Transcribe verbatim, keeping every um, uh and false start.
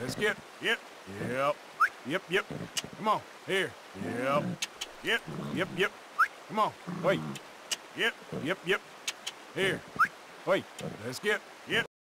let's get, yep, yep, yep, yep. Come on, here, yep, yep, yep, yep. Come on, wait, yep, yep, yep. Here, wait, let's get, yep,